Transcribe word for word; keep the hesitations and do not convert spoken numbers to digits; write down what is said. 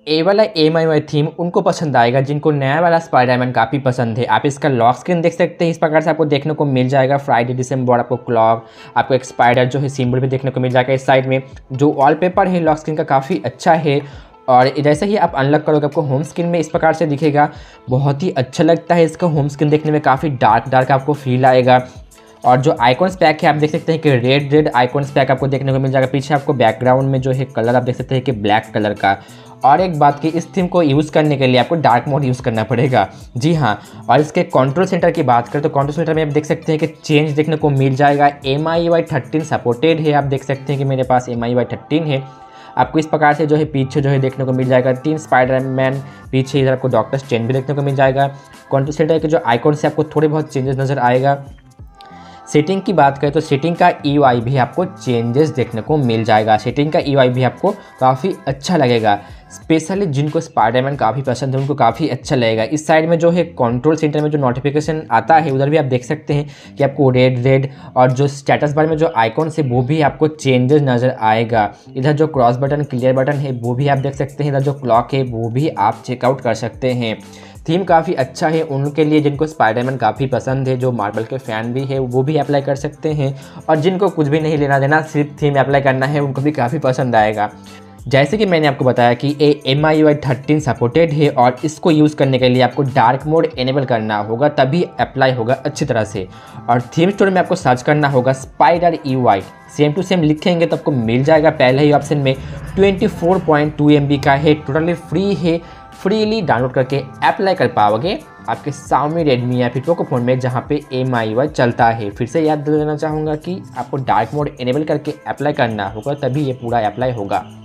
ए वाला M I Y theme उनको पसंद आएगा जिनको नया वाला स्पाइडरमैन काफ़ी पसंद है। आप इसका लॉक स्क्रीन देख सकते हैं, इस प्रकार से आपको देखने को मिल जाएगा। फ्राइडे दिसंबर आपको क्लॉक, आपको एक स्पाइडर जो है सिंबल भी देखने को मिल जाएगा। इस साइड में जो वॉलपेपर है लॉक स्क्रीन का काफ़ी अच्छा है और जैसे ही आप अनलॉक करोगे आपको होम स्क्रीन में इस प्रकार से दिखेगा। बहुत ही अच्छा लगता है इसका होम स्क्रीन देखने में, काफ़ी डार्क डार्क आपको फील आएगा। और जो आइकॉन्स पैक है आप देख सकते हैं कि रेड रेड आइकॉन्स पैक आपको देखने को मिल जाएगा। पीछे आपको बैकग्राउंड में जो है कलर आप देख सकते हैं कि ब्लैक कलर का। और एक बात कि इस थीम को यूज़ करने के लिए आपको डार्क मोड यूज़ करना पड़ेगा। जी हाँ, और इसके कंट्रोल सेंटर की बात करें तो कंट्रोल सेंटर में आप देख सकते हैं कि चेंज देखने को मिल जाएगा। M I Y thirteen supported है, आप देख सकते हैं कि मेरे पास एम आई वाई थर्टीन है। आपको इस प्रकार से जो है पीछे जो है देखने को मिल जाएगा तीन स्पाइडरमैन, पीछे इधर आपको डॉक्टर स्ट्रेंज भी देखने को मिल जाएगा। कंट्रोल सेंटर के जो आइकॉन से आपको थोड़े बहुत चेंजेस नज़र आएगा। सेटिंग की बात करें तो सेटिंग का ई यू आई भी आपको चेंजेस देखने को मिल जाएगा। सेटिंग का ई यू आई भी आपको काफ़ी अच्छा लगेगा, स्पेशली जिनको स्पाइडरमैन काफ़ी पसंद है उनको काफ़ी अच्छा लगेगा। इस साइड में जो है कंट्रोल सेंटर में जो नोटिफिकेशन आता है उधर भी आप देख सकते हैं कि आपको रेड रेड और जो स्टेटस बार में जो आइकॉन है वो भी आपको चेंजेस नज़र आएगा। इधर जो क्रॉस बटन क्लियर बटन है वो भी आप देख सकते हैं। इधर जो क्लॉक है वो भी आप चेकआउट कर सकते हैं। थीम काफ़ी अच्छा है उनके लिए जिनको स्पाइडरमैन काफ़ी पसंद है, जो मार्वल के फ़ैन भी है वो भी अप्लाई कर सकते हैं। और जिनको कुछ भी नहीं लेना देना सिर्फ थीम अप्लाई करना है उनको भी काफ़ी पसंद आएगा। जैसे कि मैंने आपको बताया कि ये M I Y thirteen supported है और इसको यूज़ करने के लिए आपको डार्क मोड इनेबल करना होगा तभी अप्लाई होगा अच्छी तरह से। और थीम स्टोर में आपको सर्च करना होगा spider E Y, same to same लिखेंगे तो आपको मिल जाएगा पहले ही ऑप्शन में। Twenty four point two M B का है, टोटली फ्री है, फ्रीली डाउनलोड करके अप्लाई कर पाओगे आपके Xiaomi, रेडमी या फिर पोको फ़ोन में जहाँ पे एम आई वाई चलता है। फिर से याद दिलाना चाहूँगा कि आपको डार्क मोड इनेबल करके अप्लाई करना होगा तभी ये पूरा अप्लाई होगा।